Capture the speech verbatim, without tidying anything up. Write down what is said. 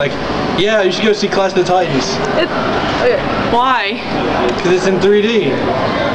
Like, yeah, you should go see Clash of the Titans. It, okay, why? Because it's in three D.